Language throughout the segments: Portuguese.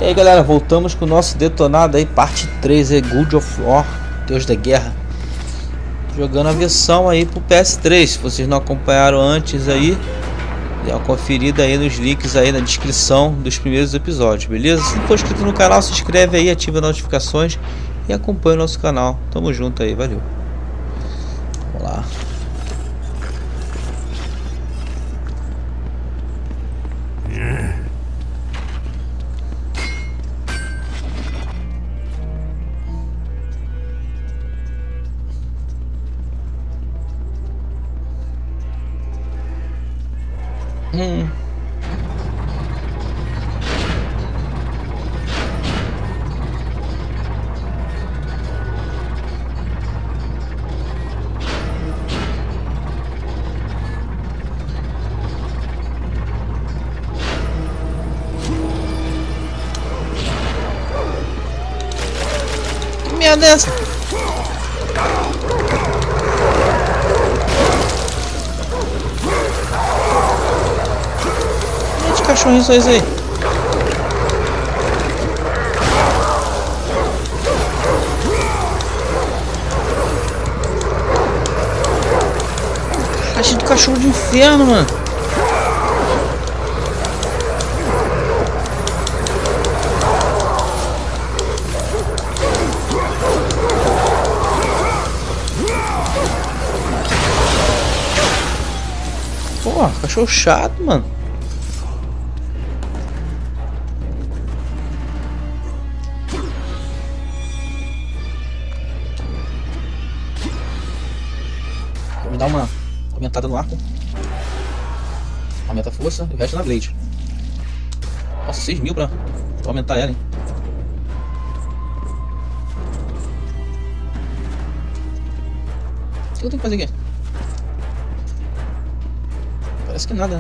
E aí galera, voltamos com o nosso detonado aí, parte 3 aí, God of War, Deus da Guerra. Jogando a versão aí pro PS3, se vocês não acompanharam antes aí, dê uma conferida aí nos links aí na descrição dos primeiros episódios, beleza? Se não for inscrito no canal, se inscreve aí, ativa as notificações e acompanha o nosso canal. Tamo junto aí, valeu. Vamos lá. Que merda é essa? Que cachorrinho são esses aí? Caixa de cachorro de inferno, mano. Pô, cachorro chato, mano. Vou me dar uma aumentada no arco. Aumenta a força e o resto na blade. Nossa, 6.000 pra aumentar ela, hein? O que eu tenho que fazer aqui? Parece que nada, né?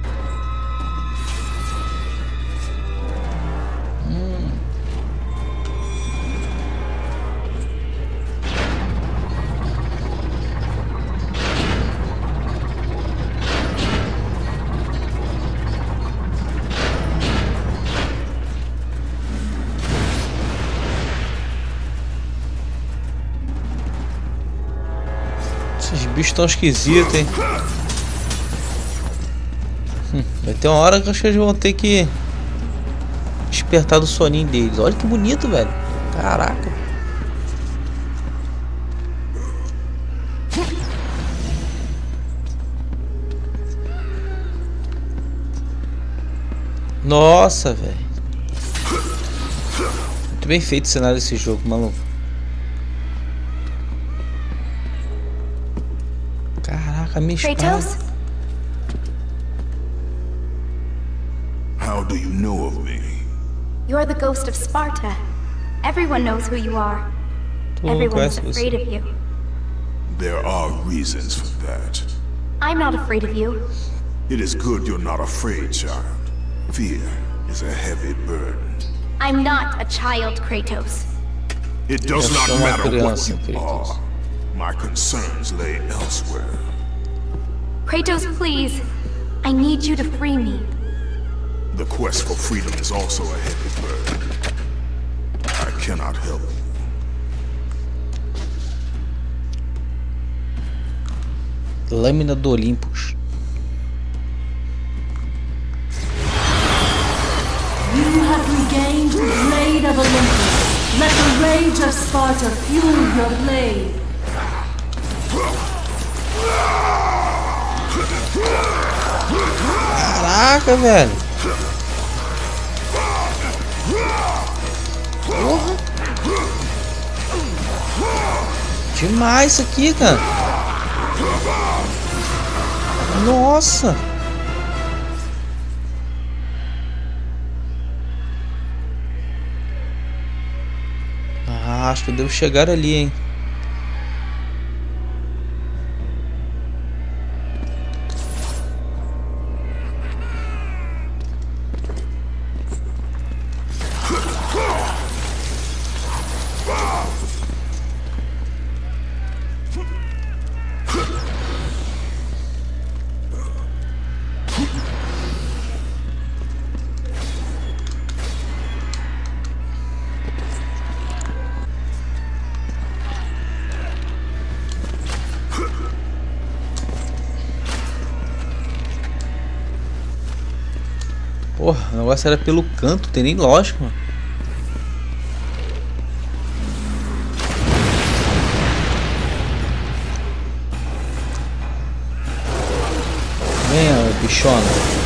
Esses bichos tão esquisitos, hein? Vai ter uma hora que acho que eles vão ter que despertar do soninho deles. Olha que bonito, velho. Caraca. Nossa, velho. Muito bem feito o cenário desse jogo, maluco. Caraca, minha espada. How do you know of me? You're the ghost of Sparta. Everyone knows who you are. Everyone's afraid of you. There are reasons for that. I'm not afraid of you. It is good you're not afraid, child. Fear is a heavy burden. I'm not a child, Kratos. It does not matter what you are. My concerns lay elsewhere. Kratos, please. I need you to free me. The quest for freedom is also a heavy burden. I cannot help you. Lâmina do Olympus. You have regained the blade of Olympus. Let the rage of Sparta fuel your blade. Caraca, velho. Porra. Demais isso aqui, cara. Nossa. Ah, acho que eu devo chegar ali, hein. Porra, o negócio era pelo canto, tem nem lógica, mano. Venha, bichona.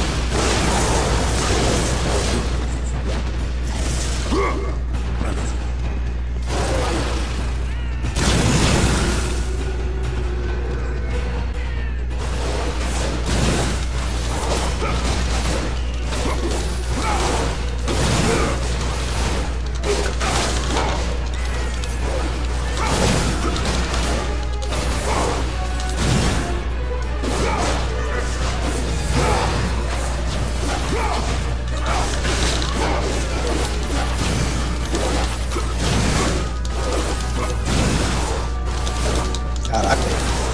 Caraca.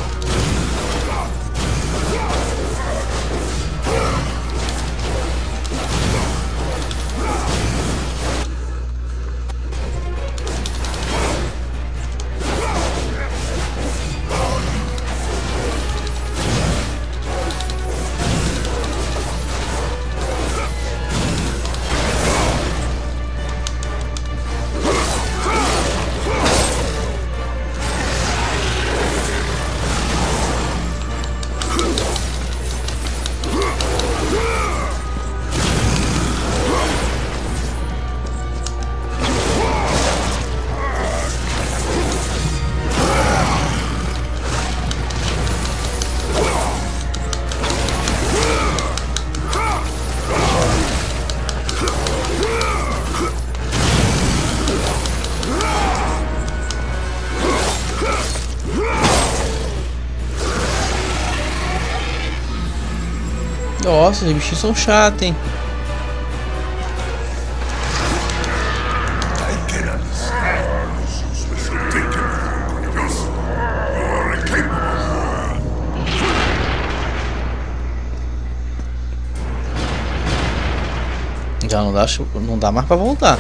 Nossa, os bichinhos são chatos, hein? Já não dá mais pra voltar.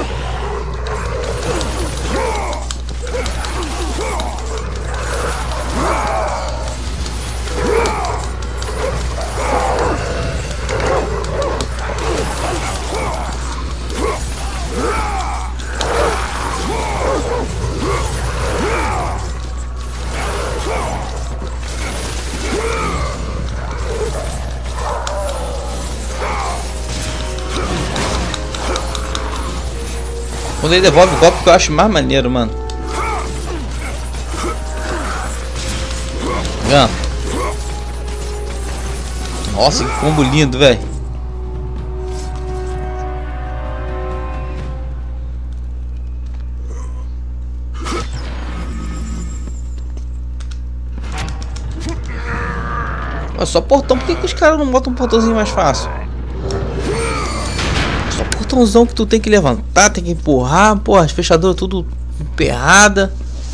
Quando ele devolve o golpe que eu acho mais maneiro, mano. Vendo? Nossa, que combo lindo, velho. É só portão, por que os caras não botam um portãozinho mais fácil? Só portãozão que tu tem que levantar, tem que empurrar, porra, as fechaduras tudo emperrada.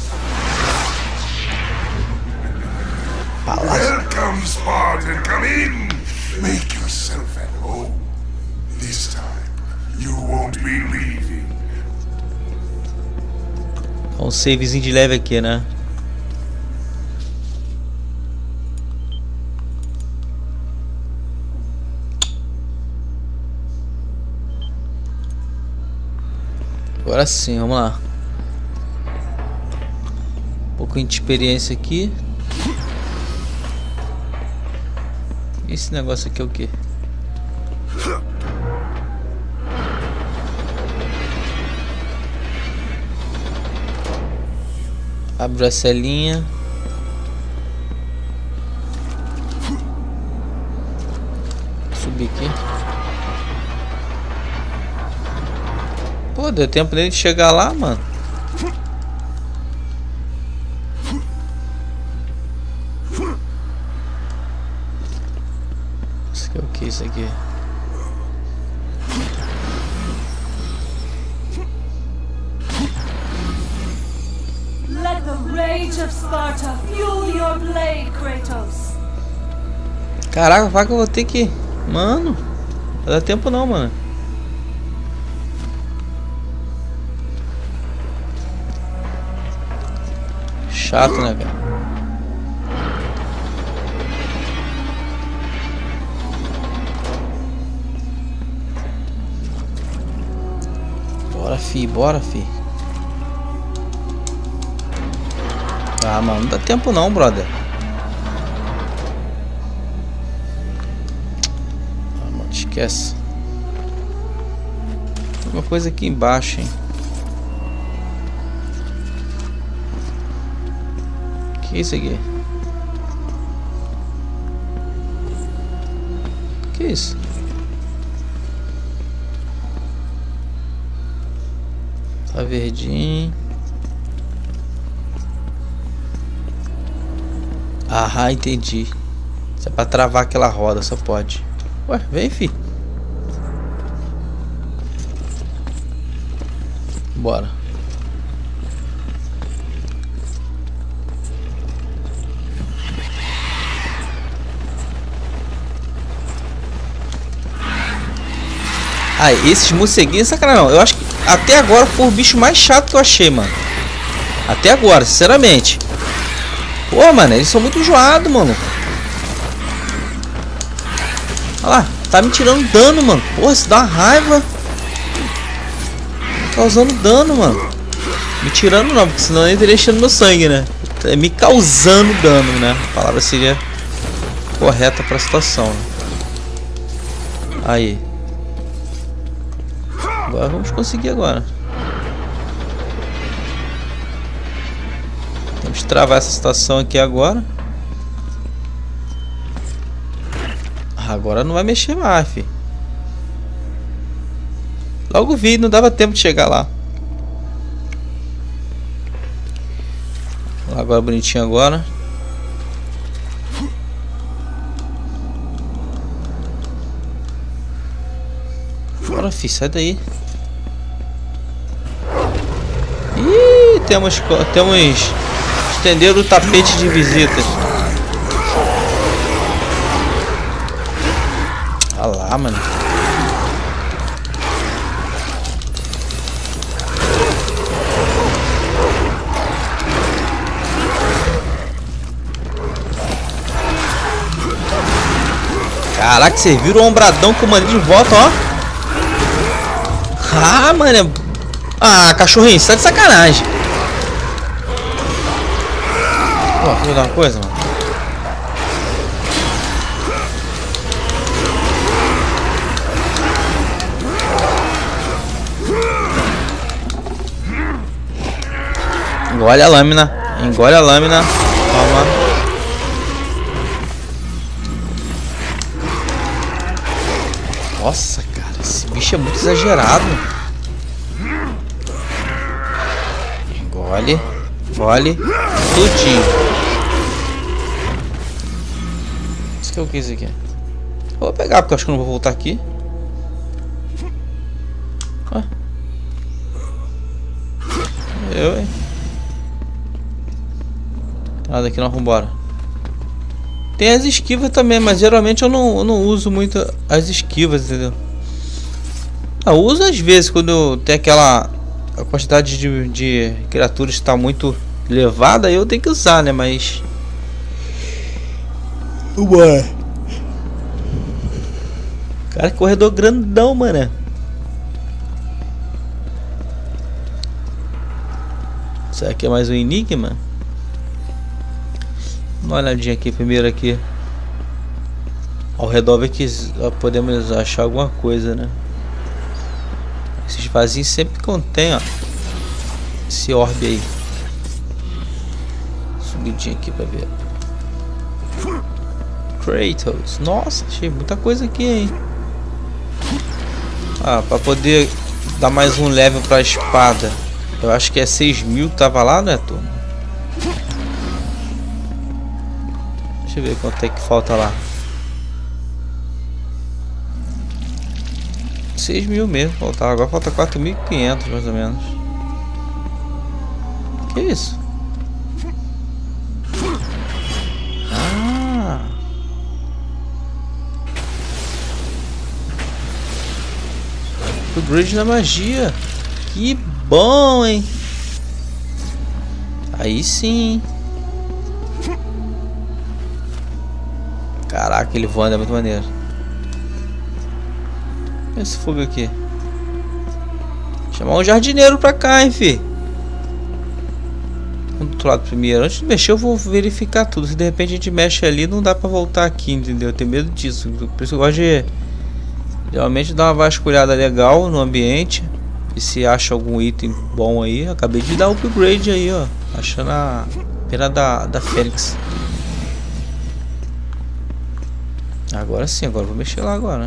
Welcome, Spartan, come in. Make yourself at home. This time, you won't be leaving. Um savezinho de leve aqui, né? Agora sim, vamos lá. Um pouquinho de experiência aqui. Esse negócio aqui é o quê? Abre a celinha. Subir aqui. Pô, deu tempo dele de chegar lá, mano. Isso aqui é o que? Isso aqui? Let the rage of Sparta fuel your blade, Kratos. Caraca, vai que eu vou ter que... Mano, não dá tempo não, mano. Chato, né, velho? Bora, fi, bora, fi. Ah, mano, não dá tempo não, brother. Ah, mano, esquece. Tem uma coisa aqui embaixo, hein. Que é isso aqui? Que é isso? Tá verdinho. Ah, entendi. Isso é pra travar aquela roda, só pode. Ué, vem, fi. Bora. Ah, esses morceguinhos, sacanagem não. Eu acho que até agora foi o bicho mais chato que eu achei, mano. Até agora, sinceramente. Pô, mano, eles são muito enjoados, mano. Olha lá, tá me tirando dano, mano. Porra, isso dá uma raiva. Causando dano, mano. Me tirando não, porque senão eu teria enchendo meu sangue, né? É me causando dano, né? A palavra seria correta pra situação, né? Aí. Agora vamos conseguir agora. Vamos travar essa situação aqui agora. Agora não vai mexer mais, fi. Logo vi, não dava tempo de chegar lá. Agora bonitinho agora. Bora, fi, sai daí. Ih, temos estender o tapete de visitas. Olha lá, mano. Caraca, vocês viram o ombradão que eu mandei de volta, ó. Ah, mano. Ah, cachorrinho, você tá de sacanagem. Pô, deixa eu dar uma coisa, mano. Engole a lâmina. Engole a lâmina. Calma. Nossa, cara, esse bicho é muito exagerado. Engole. Engole. Tudinho. Isso que eu quis aqui. Eu vou pegar porque eu acho que eu não vou voltar aqui. Ah. Eu, hein? Nada aqui não, vambora. Tem as esquivas também, mas geralmente eu não uso muito as esquivas, entendeu? Eu uso às vezes quando tem aquela a quantidade de criaturas está muito elevada, aí eu tenho que usar, né? Mas ué. Cara, que corredor grandão, mano. Será que é mais um enigma? Dá uma olhadinha aqui primeiro aqui. Ao redor ver que podemos achar alguma coisa, né? Esses vasinhos sempre contém, ó, esse orbe aí. Subidinho aqui pra ver. Kratos. Nossa, achei muita coisa aqui, hein? Ah, pra poder dar mais um level pra espada. Eu acho que é 6.000, tava lá, né, turma? Deixa eu ver quanto é que falta lá. 6.000 mesmo, faltava. Agora falta 4.500 mais ou menos. Que isso? Ah! Upgrade na magia. Que bom, hein? Aí sim. Caraca, ele voando é muito maneiro. Esse fogo aqui. Chamar um jardineiro pra cá, hein, fi. Do outro lado primeiro. Antes de mexer eu vou verificar tudo. Se de repente a gente mexe ali, não dá pra voltar aqui, entendeu? Eu tenho medo disso. Por isso eu gosto de realmente dar uma vasculhada legal no ambiente. E se acha algum item bom aí. Acabei de dar upgrade aí, ó. Achando a pena da Fênix. Agora sim, agora eu vou mexer lá agora.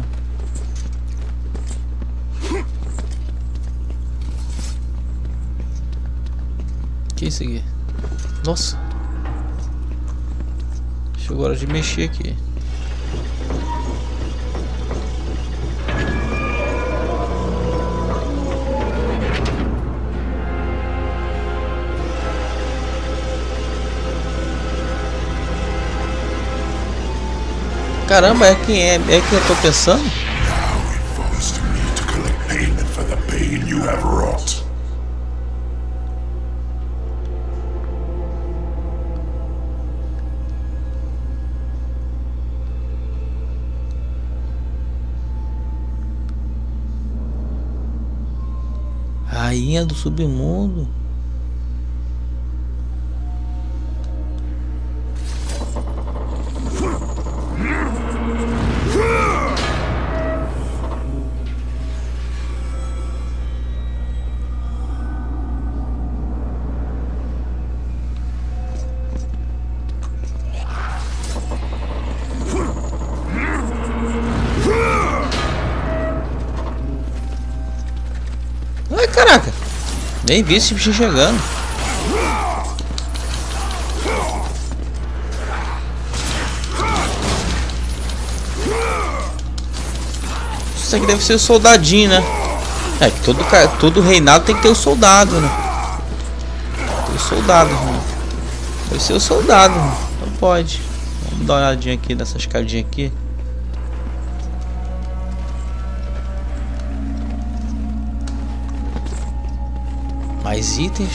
Que é isso aqui? Nossa. Chegou a hora de mexer aqui. Caramba, é quem é que eu tô pensando? Now it falls to me to collect payment for the pain you have wrought. Rainha do submundo. Ai, caraca. Nem vi esse bicho chegando. Isso aqui deve ser o soldadinho, né? É que todo reinado tem que ter o soldado, né? Tem o soldado, né? Deve ser o soldado, né? Então pode. Vamos dar uma olhadinha aqui nessa escadinha aqui. Mais itens.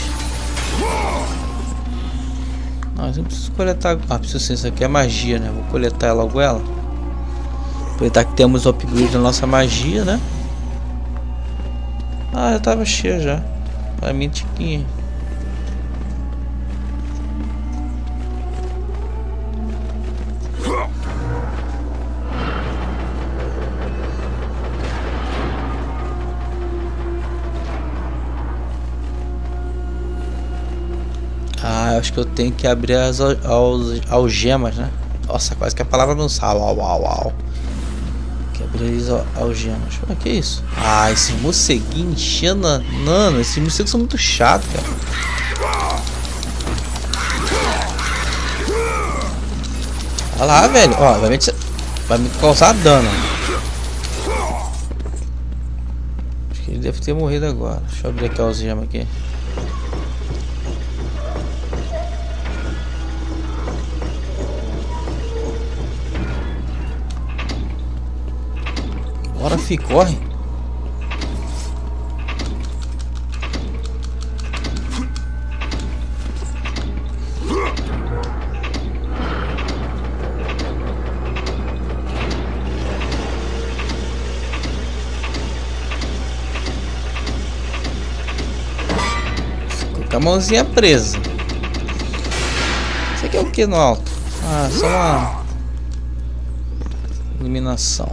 Mas eu preciso coletar. Ah, preciso sim, isso aqui é magia, né? Vou coletar logo ela. Aproveitar que temos o upgrade da nossa magia, né? Ah, já tava cheia já. Pra mim, tiquinha. Ah, eu acho que eu tenho que abrir as algemas, né? Nossa, quase que a palavra não sai. Uau. Que abrir as algemas. O que é isso? Ah, esse morceguinho enchendo. Mano, esses morcegos são muito chatos, cara. Olha lá, velho. Ó, vai me causar dano. Acho que ele deve ter morrido agora. Deixa eu abrir aqui a algema aqui. Bora, fi, corre. Com a mãozinha presa. Isso aqui é o que no alto? Ah, só uma iluminação.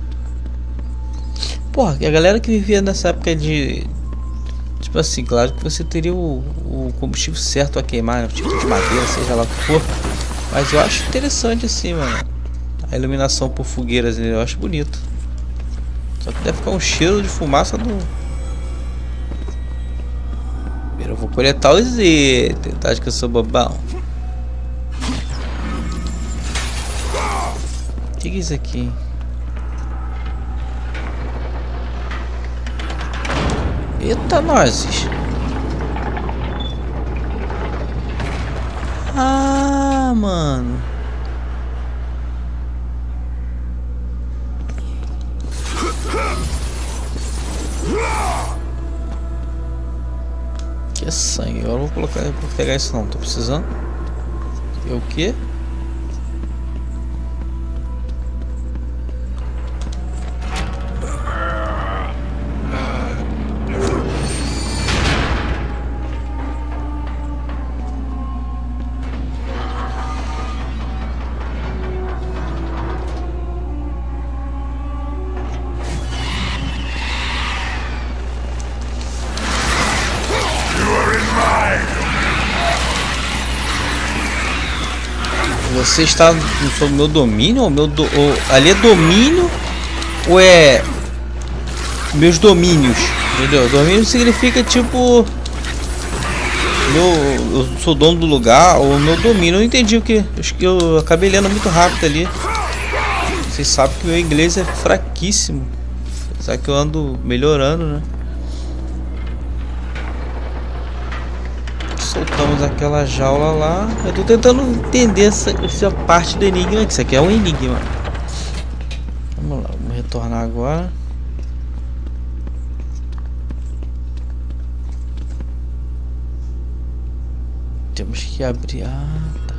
Porra, a galera que vivia nessa época de... Tipo assim, claro que você teria o combustível certo a queimar, né? Tipo de madeira, seja lá o que for. Mas eu acho interessante assim, mano. A iluminação por fogueiras, eu acho bonito. Só que deve ficar um cheiro de fumaça do... Primeiro eu vou coletar os itens, tá? Acho que eu sou bobão. O que é isso aqui? Eita, nozes. Ah, mano. Que é sangue. Agora eu vou colocar, vou pegar isso não. Tô precisando. E o que? Você está sob meu domínio? Ou ali é domínio? Ou é meus domínios? Entendeu? Domínio significa tipo... eu sou dono do lugar, ou meu domínio. Eu não entendi o que. Acho que eu acabei lendo muito rápido ali. Vocês sabem que o meu inglês é fraquíssimo. Apesar que eu ando melhorando, né? Soltamos aquela jaula lá. Eu tô tentando entender essa parte do enigma. Que isso aqui é um enigma. Vamos lá, vamos retornar agora. Temos que abrir. Tá.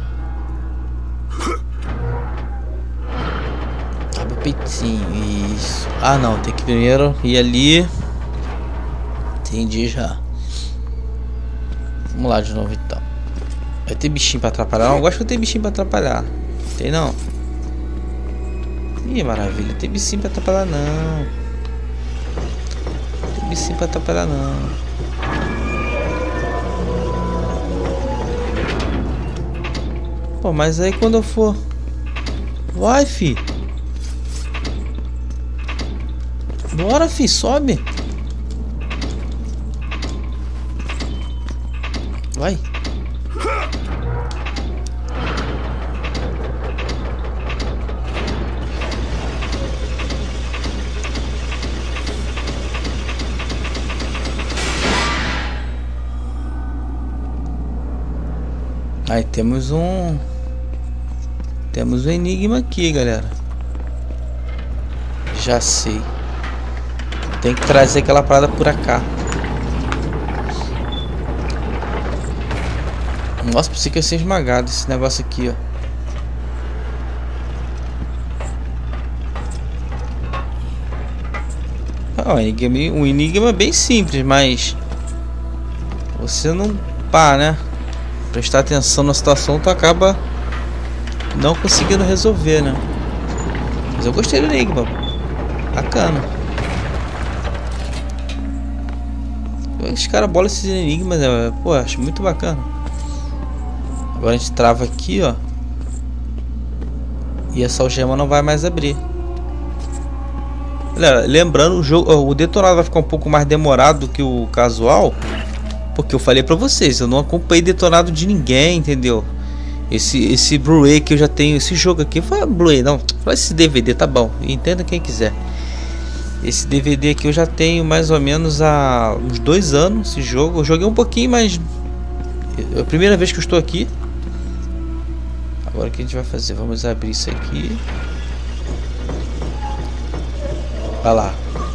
Abre o peitinho. Isso. Ah, não. Tem que primeiro ir ali. Entendi já. Vamos lá de novo então. Vai ter bichinho pra atrapalhar? Não, eu gosto que tem bichinho pra atrapalhar. Tem não? Ih, maravilha. Tem bichinho pra atrapalhar não. Tem bichinho pra atrapalhar não. Pô, mas aí quando eu for... Vai, fi. Bora, fi. Sobe. Vai. Aí temos um enigma aqui, galera. Já sei. Tem que trazer aquela parada por cá. Nossa, pensei que ia ser esmagado esse negócio aqui, ó. Um enigma bem simples, mas você não pá, né? Prestar atenção na situação, tu acaba não conseguindo resolver, né? Mas eu gostei do enigma. Bacana. Os caras bolam esses enigmas, né? Pô, acho muito bacana. Agora a gente trava aqui, ó. E essa algema não vai mais abrir. Galera, lembrando, o detonado vai ficar um pouco mais demorado do que o casual. Porque eu falei pra vocês, eu não acompanhei detonado de ninguém, entendeu? Esse Blu-ray que eu já tenho, esse jogo aqui, foi Blu-ray, não. Fala esse DVD, tá bom. Entenda quem quiser. Esse DVD aqui eu já tenho mais ou menos há uns 2 anos, esse jogo. Eu joguei um pouquinho, mas... é a primeira vez que eu estou aqui. Agora o que a gente vai fazer? Vamos abrir isso aqui. Vai lá.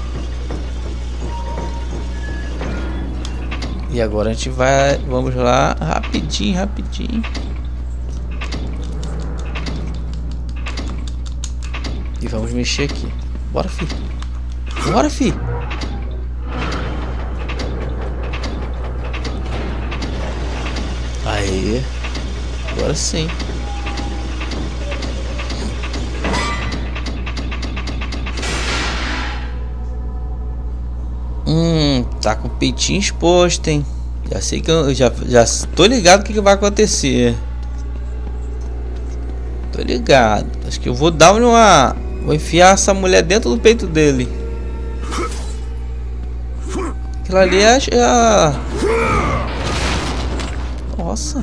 E agora a gente vai... vamos lá. Rapidinho, rapidinho. E vamos mexer aqui. Bora, fi. Bora, fi. Aê. Agora sim. Tá com o peitinho exposto, hein? Já sei que eu já tô ligado o que vai acontecer. Tô ligado. Acho que eu vou dar uma... vou enfiar essa mulher dentro do peito dele. Aquilo ali é a... Nossa.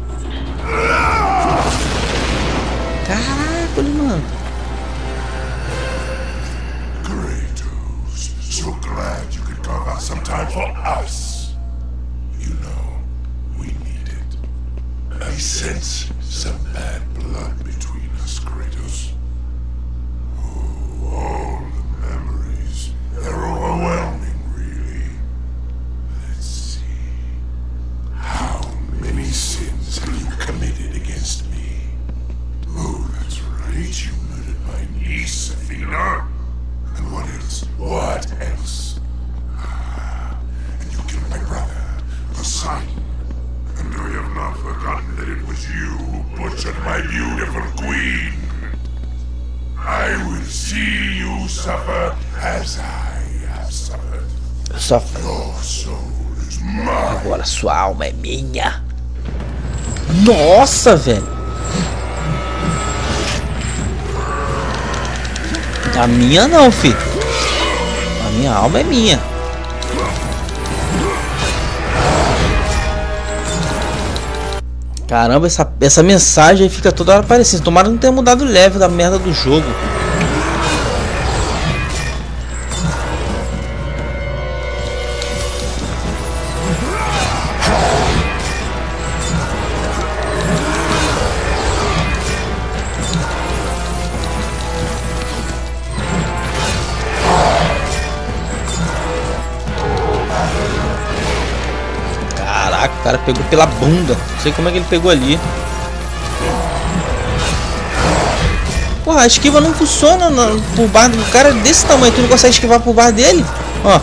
Caraca, mano. Kratos, so glad you could carve out some time for us. You know, we need it. I sense some bad blood between us, Kratos. Oh, all the memories. They're overwhelming, really. Let's see. How many sins have you committed against me? Oh, that's right. You murdered my niece, Athena. And what else? What else? And you killed my brother, Poseidon. And I have not forgotten that it was you who butchered my beautiful queen. I will see you suffer as I have suffered. Your soul is mine. Agora sua alma é minha. Nossa, velho. A minha não, fi. A minha alma é minha. Caramba, essa mensagem aí fica toda hora aparecendo. Tomara não ter mudado o level da merda do jogo. Caraca, o cara pegou pela bunda. Não sei como é que ele pegou ali. Porra, a esquiva não funciona por bar do cara desse tamanho. Tu não consegue esquivar por bar dele? Ó.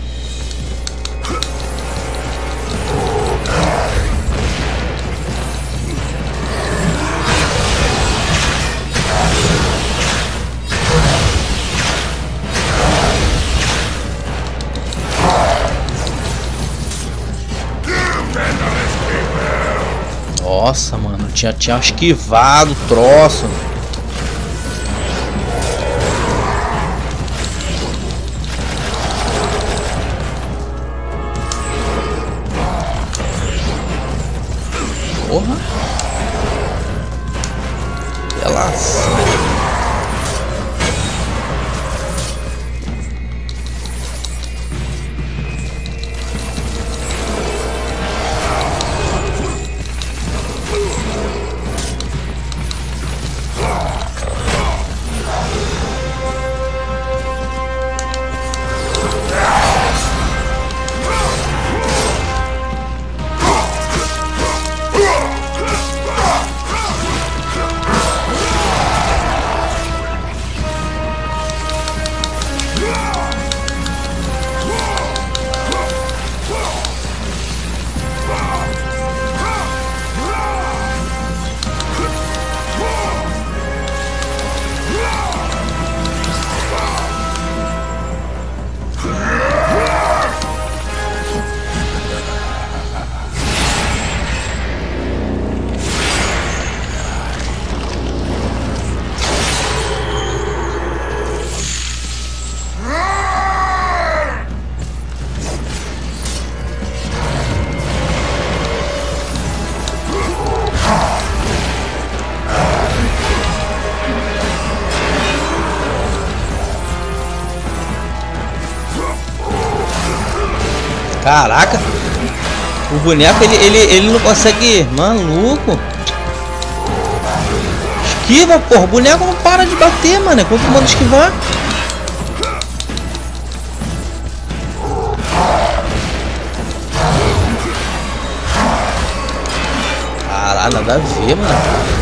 Nossa, mano, tinha esquivado o troço. Porra. Relaxa. Caraca, o boneco ele não consegue, maluco. Esquiva, porra, o boneco não para de bater, mano. Quando tu manda esquivar. Caralho, nada a ver, mano.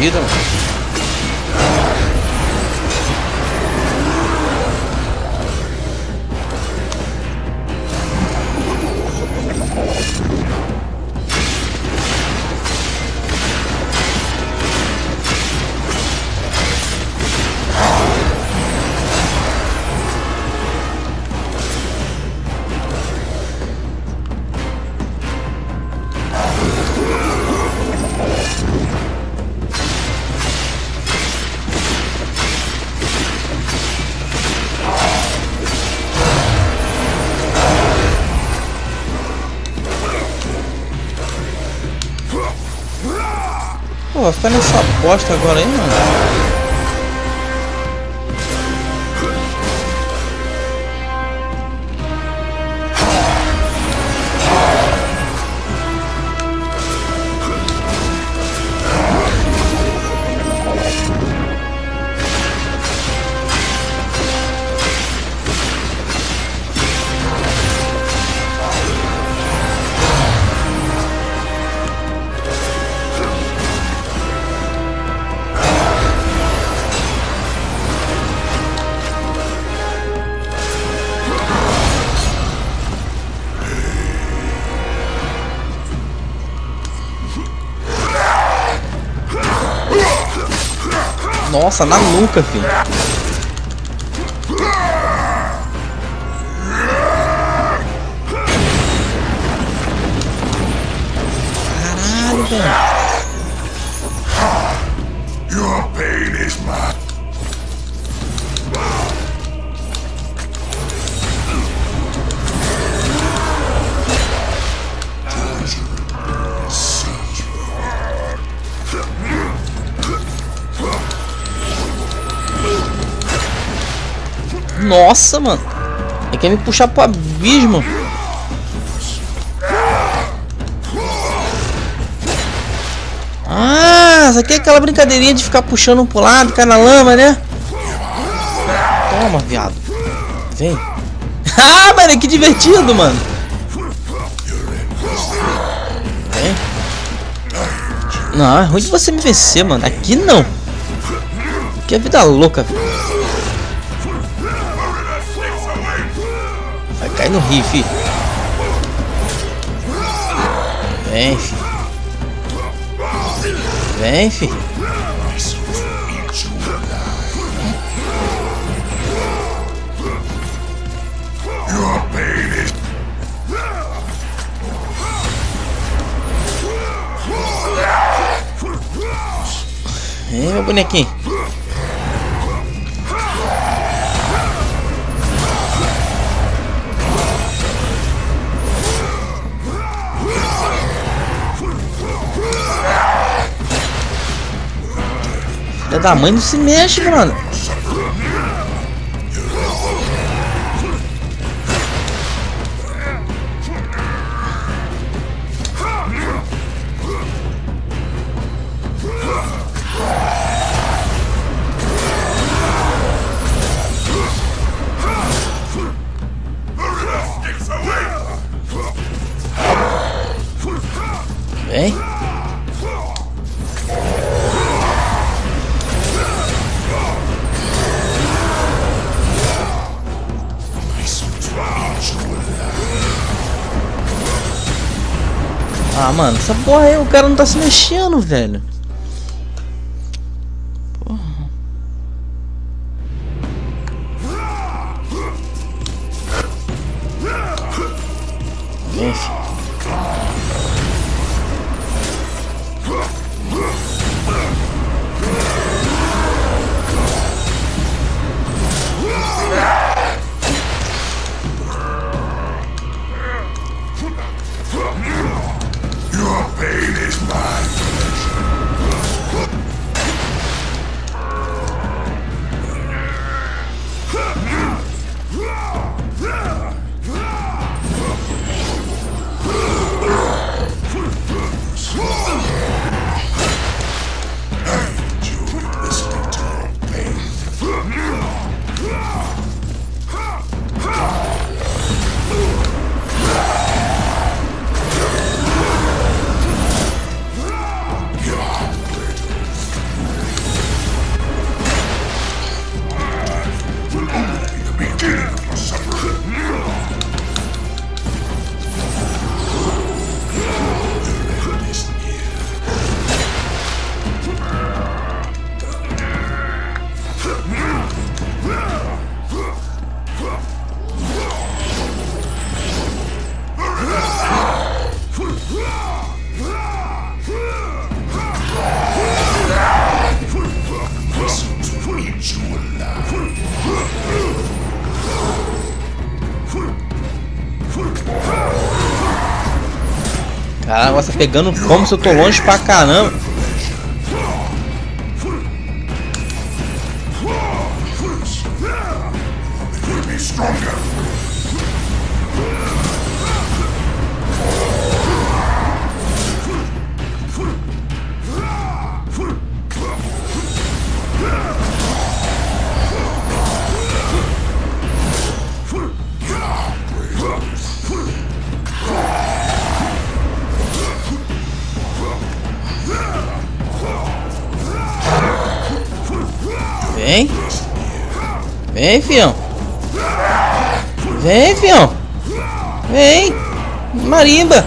vida, mano. Pô, vai ficar nessa bosta agora aí, mano. Nossa, na nuca, filho. Caralho, velho. Your pain is mine. Nossa, mano. Ele quer me puxar pro abismo. Ah, isso aqui é aquela brincadeirinha de ficar puxando pro lado, cair na lama, né? Toma, viado. Vem. Ah, mano, que divertido, mano. Vem. Não, é ruim de você me vencer, mano. Aqui não. Aqui é vida louca, velho. Vai cair no rio, fi. Vem, fi. Vem, fi. Vem, meu bonequinho. Filha da mãe não se mexe, mano. Vem. Ah, mano, essa porra aí, o cara não tá se mexendo, velho. Porra. Vem, filho. Your pain is my pleasure. Cara, o negócio tá pegando como se eu tô longe pra caramba. Vem. Vem, fião. Vem, fião. Vem. Marimba.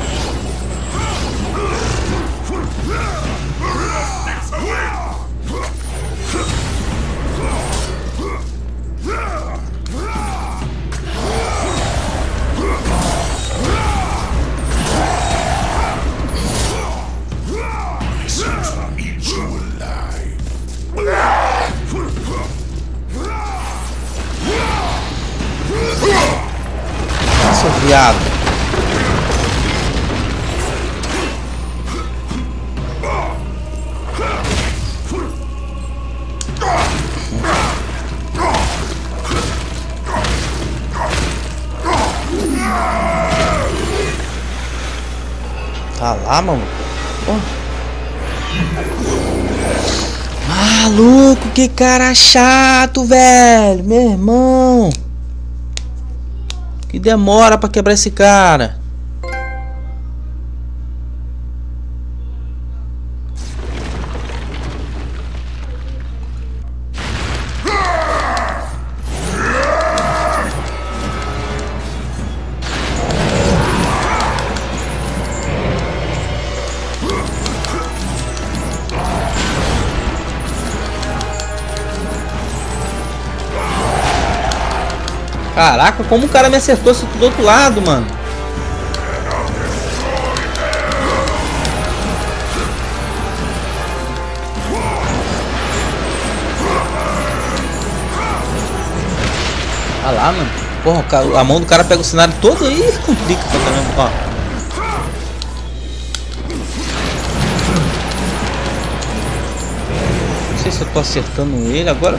Nossa, viado. Tá lá, mano. Oh. Maluco, que cara chato, velho. Meu irmão. Que demora pra quebrar esse cara. Caraca, como o cara me acertou isso do outro lado, mano. Olha lá, mano. Porra, a mão do cara pega o cenário todo aí e complica pra caramba, ó. Não sei se eu tô acertando ele agora.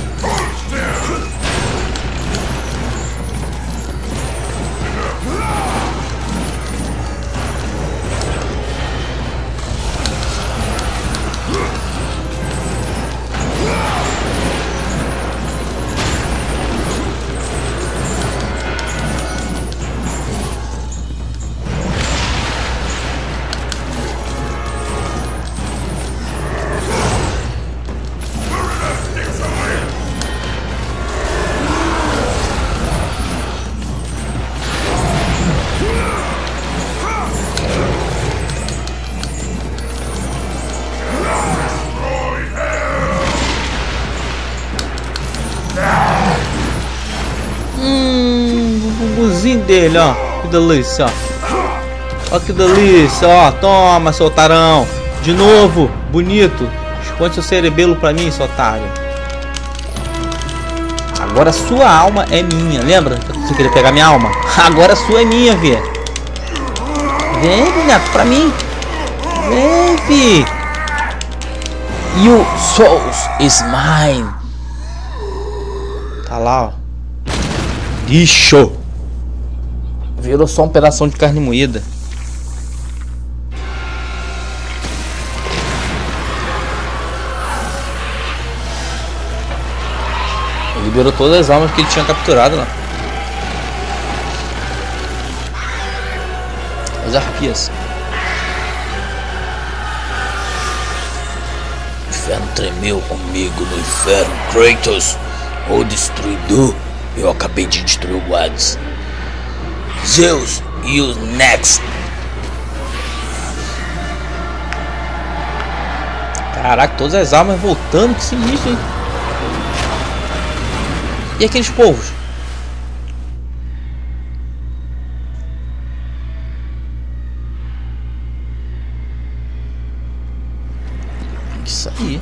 Dele, ó, que delícia, ó, que delícia, ó, toma, seu otarão, de novo, bonito, esconde seu cerebelo pra mim, seu otário. Agora sua alma é minha, lembra? Você queria pegar minha alma? Agora a sua é minha, Vê. Vem, boneco, pra mim. Vem, fi. You souls is mine. Tá lá, ó. Lixo. Virou só um pedaço de carne moída. Ele liberou todas as almas que ele tinha capturado lá. As arpias. O inferno tremeu comigo no inferno, Kratos, o destruidor. Eu acabei de destruir o Hades. Zeus, you next. Caraca, todas as almas voltando, que sinistro, hein? E aqueles povos? Isso aí.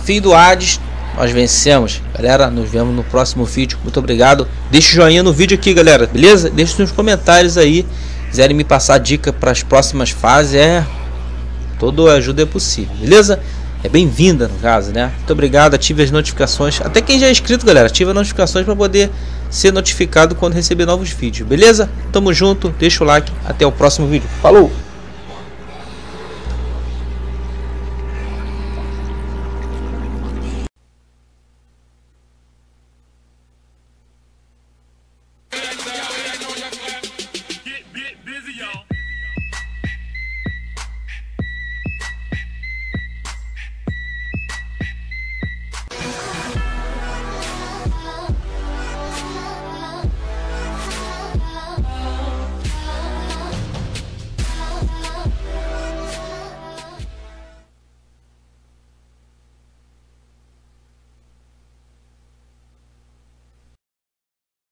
Filho do Hades, nós vencemos. Galera, nos vemos no próximo vídeo. Muito obrigado. Deixa o joinha no vídeo aqui, galera. Beleza? Deixa nos comentários aí. Quiserem me passar dica para as próximas fases, toda ajuda é possível. Beleza? É bem-vinda no caso, né? Muito obrigado. Ative as notificações. Até quem já é inscrito, galera, ative as notificações para poder ser notificado quando receber novos vídeos. Beleza? Tamo junto. Deixa o like. Até o próximo vídeo. Falou!